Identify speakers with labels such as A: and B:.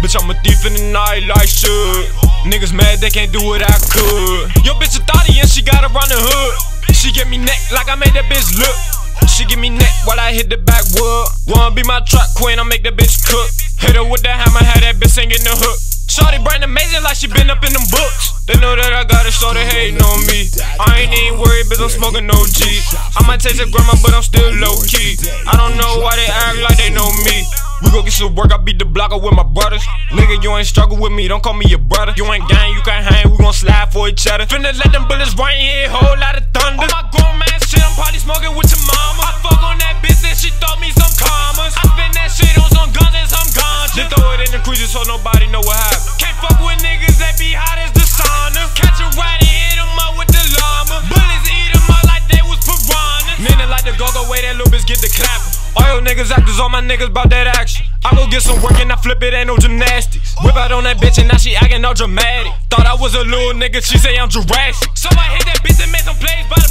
A: Bitch, I'm a thief in the night like should. Niggas mad they can't do what I could. Yo bitch a thotty and she got around the hood. She give me neck like I made that bitch look. She give me neck while I hit the backwood. Wanna be my trap queen, I make that bitch cook. Hit her with the hammer, had that bitch singing the hook. Shorty brain amazing like she been up in them books. They know that I got it, so they hating on me. I ain't even worried, bitch, I'm smoking no G. I might taste a grandma, but I'm still low-key. I don't know why they act like they know me. We gon' get some work, I beat the block up with my brothers. Nigga, you ain't struggle with me, don't call me your brother. You ain't gang, you can't hang, we gon' slide for each other. Finna let them bullets rain here, whole lot of thunder. On my grown man shit, I'm probably smoking with your mama. I fuck on that bitch and she throw me some commas. I spend that shit on some guns and some ganja. Then throw it in the creases so nobody know what happened. Can't fuck with niggas that be hot as the sauna. Catch a ride and hit 'em up with the llama. Bullets eat 'em up like they was piranhas. Nigga like the go-go way that little bitch get the clapping. All your niggas actors, all my niggas bout that action. I go get some work and I flip it, ain't no gymnastics. Whip out on that bitch and now she acting all dramatic. Thought I was a little nigga, she say I'm Jurassic. So I hit that bitch and made some plays by the